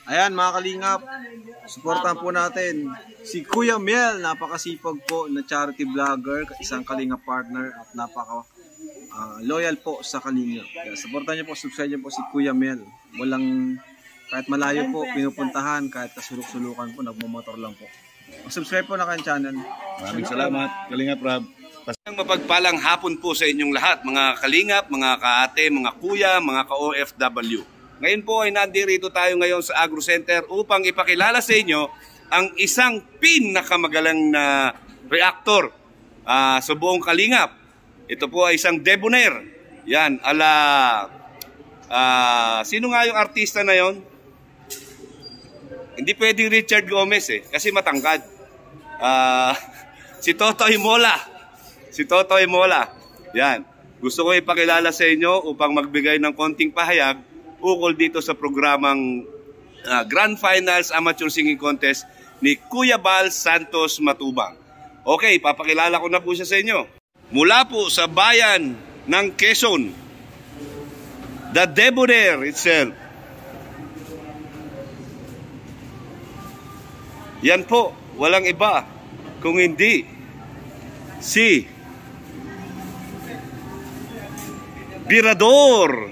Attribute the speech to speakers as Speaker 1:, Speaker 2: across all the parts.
Speaker 1: Ayan mga kalingap, supportan po natin si Kuya Mel, napakasipag po na charity vlogger, isang kalingap partner at napaka loyal po sa kalingap. Kaya supportan niyo po, subscribe niyo po si Kuya Mel. Walang, kahit malayo po, pinupuntahan, kahit kasuluk-sulukan po, nagmumotor lang po. Subscribe po na kanyang channel.
Speaker 2: Maraming salamat, Kalingap Rob. Mapagpalang hapon po sa inyong lahat, mga kalingap, mga kaate, mga kuya, mga ka-OFW. Ngayon po ay nandirito tayo ngayon sa Agro Center upang ipakilala sa inyo ang isang pinakamagalang na reactor sa buong kalingap. Ito po ay isang Debonair. Yan, sino nga yung artista na yon? Hindi pwedeng Richard Gomez kasi matangkad. Si Totoy Mola. Si Totoy Mola. Yan. Gusto ko ipakilala sa inyo upang magbigay ng konting pahayag ukol dito sa programang Grand Finals Amateur Singing Contest ni Kuya Bal Santos Matubang. Okay, papakilala ko na po siya sa inyo. Mula po sa bayan ng Quezon, the Debonair itself. Yan po, walang iba kung hindi si Birador.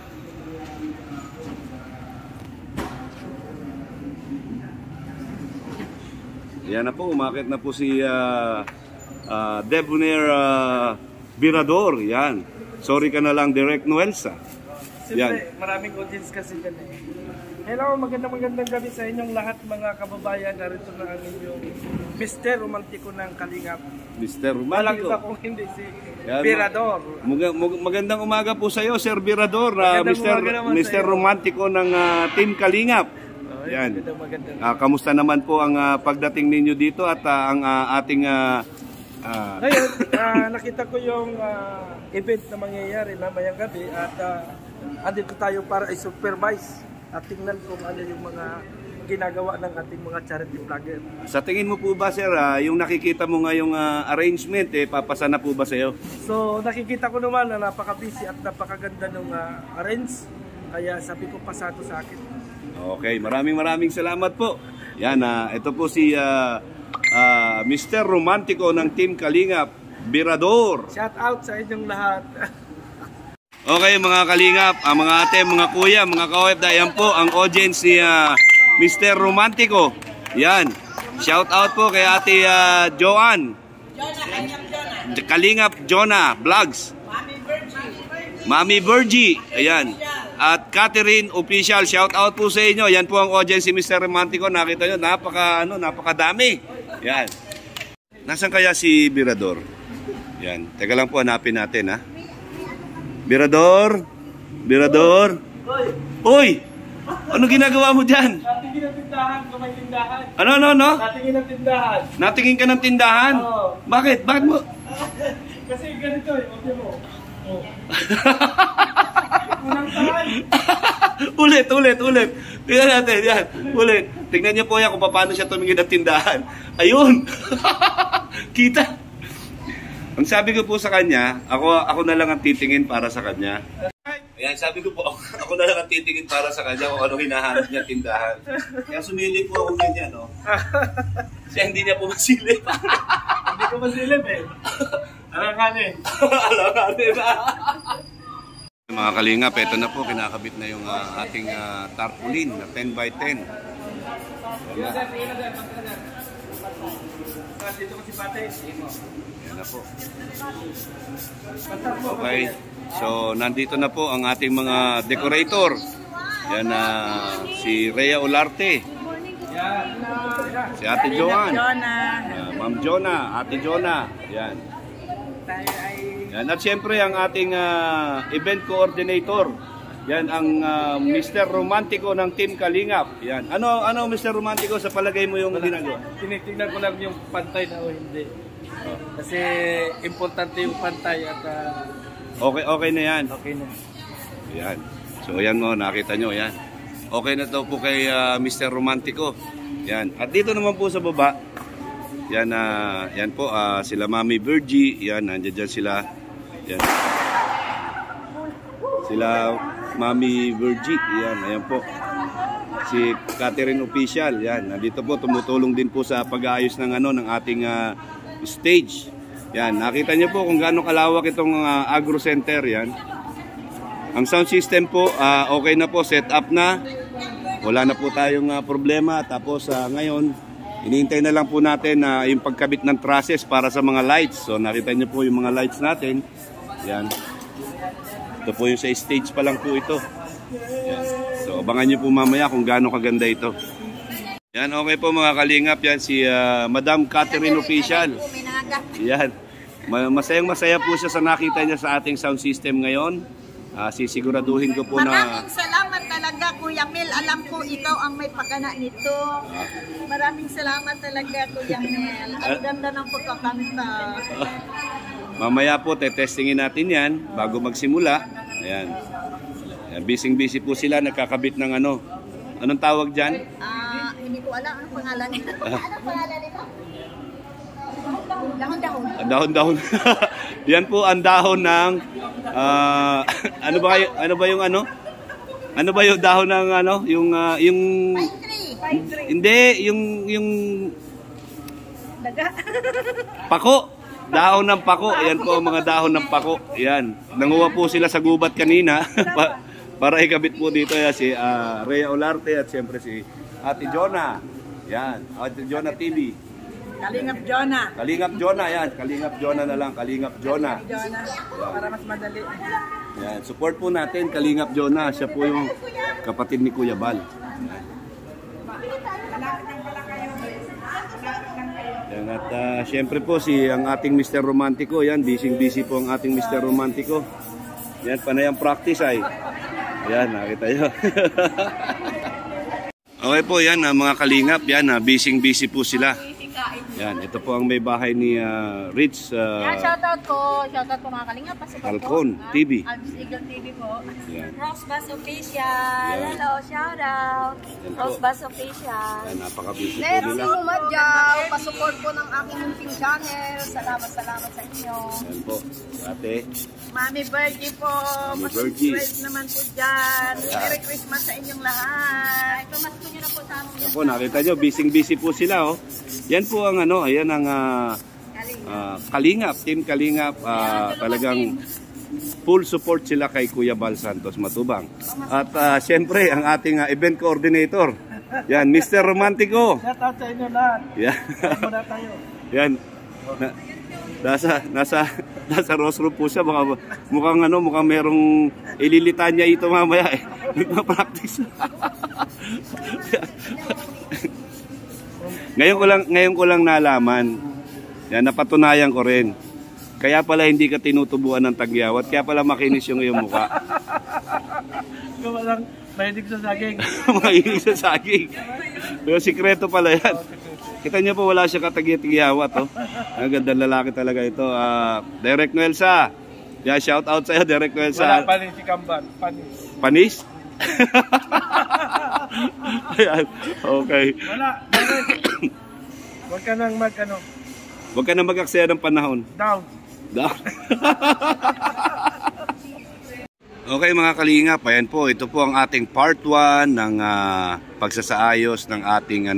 Speaker 2: Yan na po, umakit na po si Debonair Birador. Yan. Sorry ka na lang, Direct Noelsa.
Speaker 3: Siyempre, maraming audience kasi dyan eh. Hello, magandang gabi sa inyong lahat mga kababayan. Narito na ang inyong Mr. Romantiko ng Kalingap.
Speaker 2: Mr. Romantiko.
Speaker 3: Walang iba kung hindi si Birador.
Speaker 2: Magandang umaga po sa iyo, Sir Birador. Mr. Romantiko ng Team Kalingap. Yan. Kamusta naman po ang pagdating ninyo dito at ang ating
Speaker 3: ngayon, nakita ko yung event na mangyayari mamayang gabi at andito tayo para i-supervise at tingnan kung ano yung mga ginagawa ng ating mga charity vlogger.
Speaker 2: Sa tingin mo po ba, sir, yung nakikita mo ngayong arrangement, papasa na po ba sa iyo?
Speaker 3: So, nakikita ko naman na napaka-busy at napakaganda ng arrange. Kaya sabi ko pasado sa akin.
Speaker 2: Okay, maraming salamat po. Yan, ito po si Mr. Romantiko ng Team Kalingap, Birador.
Speaker 3: Shout out sa inyong lahat.
Speaker 2: Okay mga Kalingap, mga ate, mga kuya, mga ka-OFW, yan po ang audience ni Mr. Romantiko. Yan, shout out po kay ate Joanne. Kalingap Jonah Vlogs. Mami Virgie. Ayan. At Catherine Official, shout out po sa inyo. Yan po ang audience si Mr. Romantiko. Nakita nyo, napakadami. Yan. Nasaan kaya si Birador? Yan. Teka lang po, hanapin natin ha. Birador? Birador? Uy! Ano ginagawa mo dyan?
Speaker 3: Natingin ng tindahan, kamay tindahan.
Speaker 2: Ano?
Speaker 3: Natingin ng tindahan.
Speaker 2: Natingin ka ng tindahan?
Speaker 3: Oo.
Speaker 2: Bakit? Bakit mo?
Speaker 3: Kasi ganito okay mo. Oh. Unang tahan.
Speaker 2: ulit. Tingnan natin, yan. Ulit. Tingnan niyo po yan kung paano siya tumingin ng tindahan. Ayun! Kita! Ang sabi ko po sa kanya, ako na lang ang titingin para sa kanya. Ayan, sabi ko po, ako na lang ang titingin para sa kanya kung ano hinahanap niya tindahan. Kaya sumilip po ako ganyan, no? Kasi hindi niya po masilip.
Speaker 3: Hindi ko masilip eh. Alanganin.
Speaker 2: Mga Kalingap, ito na po, kinakabit na yung ating tarpaulin na 10 by 10.
Speaker 3: Dito ko si Pate.
Speaker 2: Yan na po. Okay. So, nandito na po ang ating mga decorator. Yan si Rhea Olarte. Si Ate Joan. Ma'am Jonah, Ate Jonah. Yan. Yan. At siyempre ang ating event coordinator. Yan ang Mr. Romantiko ng Team Kalingap. Yan. Ano Mr. Romantiko sa palagay mo yung ginagawa?
Speaker 3: Tinitingnan ko lang yung pantay na o hindi. Kasi importante yung pantay at
Speaker 2: okay na yan.
Speaker 3: okay na.
Speaker 2: Yan. So yan mo, nakita nyo yan. Okay na to po kay Mr. Romantiko. Yan. At dito naman po sa baba, yan yan po sila Mami Virgie, yan nandiyan sila. Yan. Sila Mami Virgie, yan, ayan po. si Catherine Official. Yan, nandito po, tumutulong din po sa pag-aayos ng ng ating stage. Yan, nakita niyo po kung gaano kalawak itong agro center. Yan. Ang sound system po, okay na po, set up na. Wala na po tayong problema. Tapos ngayon, hinihintay na lang po natin yung pagkabit ng trusses para sa mga lights. So nakita niyo po yung mga lights natin. Yan. Ito po yung sa stage pa lang po ito. Yan. So abangan niyo po mamaya kung gaano kaganda ito. Yan, okay po mga kalingap. Yan si Madam Catherine Official. Yan. Masayang-masaya po siya sa nakita niya sa ating sound system ngayon. Sisiguraduhin ko po na...
Speaker 4: Maraming salamat talaga, Kuya Mel. Alam ko ikaw ang may pagkana nito. Maraming salamat talaga, Kuya Mel. Ang ganda ng pagkakanta.
Speaker 2: Mamaya po, testingin natin yan bago magsimula. Ayan. Busy po sila, nagkakabit ng Anong tawag dyan?
Speaker 4: Hindi ko alam. Anong pangalan nito? Anong pangalan nito? Dahon-dahon.
Speaker 2: Dahon-dahon. Yan po ang dahon ng ano ba yung Ano ba yung dahon ng yung
Speaker 4: Pine tree.
Speaker 2: Hindi, yung
Speaker 4: Daga.
Speaker 2: pako. Dahon ng pako. Yan po ang mga dahon ng pako. Yan. Nanguha po sila sa gubat kanina para ikabit po dito si Rhea Olarte at siyempre si Ate Jonah. Yan, Ate Jonah TV.
Speaker 4: Kalingap Jonah.
Speaker 2: Kalingap Jonah, yan. Kalingap Jonah na lang. Kalingap Jonah.
Speaker 4: Jonah. Para mas madali.
Speaker 2: Yan. Support po natin Kalingap Jonah. Siya po yung kapatid ni Kuya Bal. Yan. At syempre po ang ating Mr. Romantico. Yan. Busy po ang ating Mr. Romantico. Yan. Panayang practice ay. Yan. Nakita nyo. Okay po. Yan. Mga Kalingap. Yan. Busy po sila. Yan, ito po ang may bahay ni Rich
Speaker 5: yan, shoutout po mga kalingap.
Speaker 2: Falcon TV.
Speaker 5: Albs Eagle TV po.
Speaker 2: Yan.
Speaker 5: Rosebus Official.
Speaker 2: Yan.
Speaker 5: Hello, shoutout.
Speaker 2: Yan po.
Speaker 5: Rosebus Official.
Speaker 2: Yan, napaka-busy po
Speaker 5: Let's
Speaker 2: nila.
Speaker 5: go, Madjaw. Pasupport po ng aking munting channel. Salamat sa inyo.
Speaker 2: Yan po, ate.
Speaker 4: Mami Virgie po.
Speaker 2: Mami Virgie.
Speaker 4: Mas naman po dyan.
Speaker 2: Yeah.
Speaker 4: Merry Christmas sa inyong lahat.
Speaker 5: Tumasko nyo na po sa amin.
Speaker 2: Yan po, nakita nyo, busy po sila. Yan po ang ayan ang Kalingap, Team Kalingap. Talagang full support sila kay Kuya Bal Santos Matubang. At siyempre, ang ating event coordinator. Yan, Mr. Romantico.
Speaker 3: Shoutout sa inyo lahat.
Speaker 2: Yan.
Speaker 3: Muna tayo.
Speaker 2: Yan. Nasa rostro po siya. Mukhang merong ililitan niya ito mamaya eh. Nagpa-practice. Ngayon ko lang nalaman. Yan, napatunayan ko rin. Kaya pala hindi ka tinutubuan ng tagyawat. Kaya pala makinis yung iyong mukha.
Speaker 3: Walang mahilig sa saging.
Speaker 2: Mahilig sa saging. Pero sikreto pala yan. Kita niyo po wala siya katagyawat. Ang gandang lalaki talaga ito. Direk Noelsa. Yeah, shout out sa'yo, Direk Noelsa.
Speaker 3: Wala panis si Kamban.
Speaker 2: Panis? Ayan. Okay.
Speaker 3: Wala. Huwag ka nang
Speaker 2: Huwag ka nang mag-aksaya ng panahon.
Speaker 3: down.
Speaker 2: Okay mga kalingap, ayan po, ito po ang ating part 1 ng pagsasaayos ng ating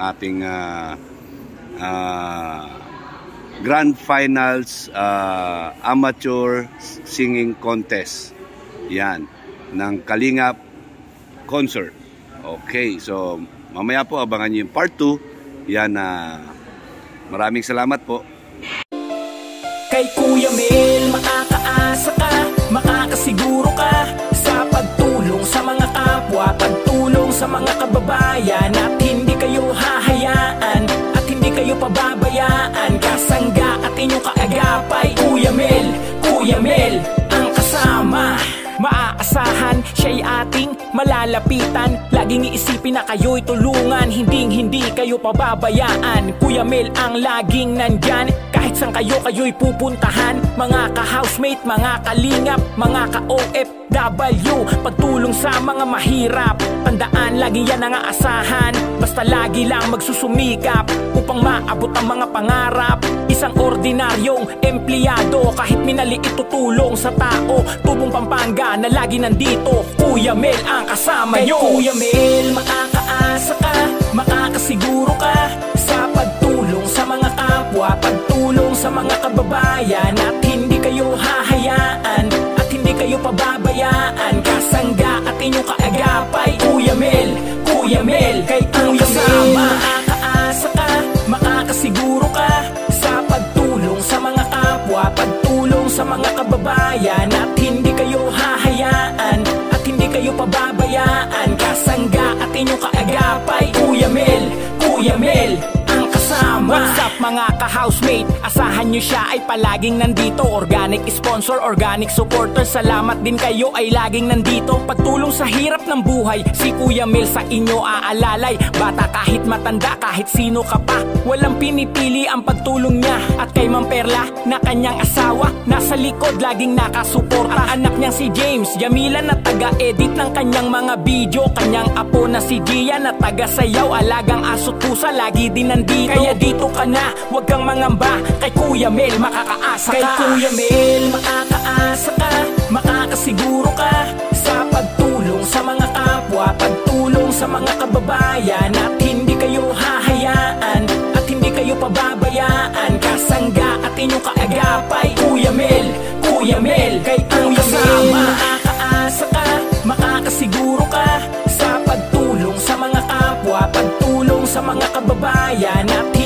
Speaker 2: Grand Finals Amateur Singing Contest. Yan, ng Kalingap Concert. Okay, so mamaya po abangan niyo yung part 2. Yan, maraming salamat po.
Speaker 6: Kay Kuya Mel, makakaasa ka, makakasiguro ka sa pagtulong sa mga kapwa, pagtulong sa mga kababayan, at hindi kayo hahayaan at hindi kayo pababayaan. Kasangga at inyong kaagapay, Kuya Mel ang kasama. Maaasahan, siya'y ating malalapitan. Laging iisipin na kayo'y tulungan, hindi kayo pababayaan. Kuya Mel ang laging nandyan, kahit saan kayo'y pupuntahan. Mga ka-housemate, mga kalingap, mga ka-OFW, pagtulong sa mga mahirap, tandaan lagi yan ang aasahan. Basta lagi lang magsusumikap upang maabot ang mga pangarap. Isang ordinaryong empleyado, kahit minaliit tutulong sa tao. Tubong Pampanga na lagi nandito, Kuya Mel ang kasama nyo. Kuya Mel, kababayan at hindi kayo hahayaan at hindi kayo pababayaan. Kasangga at inyong kaagapay, Kuya Mel, Kuya Mel, kay Kuya Mel. Makakaasa ka, makakasiguro ka sa pagtulong sa mga kapwa, pagtulong sa mga kababayan at hindi kayo hahayaan at hindi kayo pababayaan. Kasangga at inyong kaagapay, Kuya Mel, Kuya Mel, ang kasama. What's up mga ka-housemate? Asahan nyo siya ay palaging nandito. Organic sponsor, organic supporter. Salamat din kayo ay laging nandito. Pagtulong sa hirap ng buhay, si Kuya Mel sa inyo aalalay. Bata kahit matanda, kahit sino ka pa, walang pinipili ang pagtulong niya. At kay Ma'am Perla na kanyang asawa, nasa likod laging nakasuporta. Ang anak niyang si James, Jamila na taga-edit ng kanyang mga video. Kanyang apo na si Gia na taga-sayaw. Alagang aso't pusa, lagi din nandito. Kaya dito ka na, huwag kang mangamba. Kay Kuya Mel, makakaasa ka. Kay Kuya Mel, makakaasa ka, makakasiguro ka sa pagtulong sa mga kapwa, pagtulong sa mga kababayan at hindi kayo hahayaan at hindi kayo pababayaan. Kasangga at inyong kaagapay, Kuya Mel, Kuya Mel, kay Kuya Mel. Makakaasa ka, makakasiguro ka sa pagtulong sa mga kapwa, pagtulong sa mga kababayan at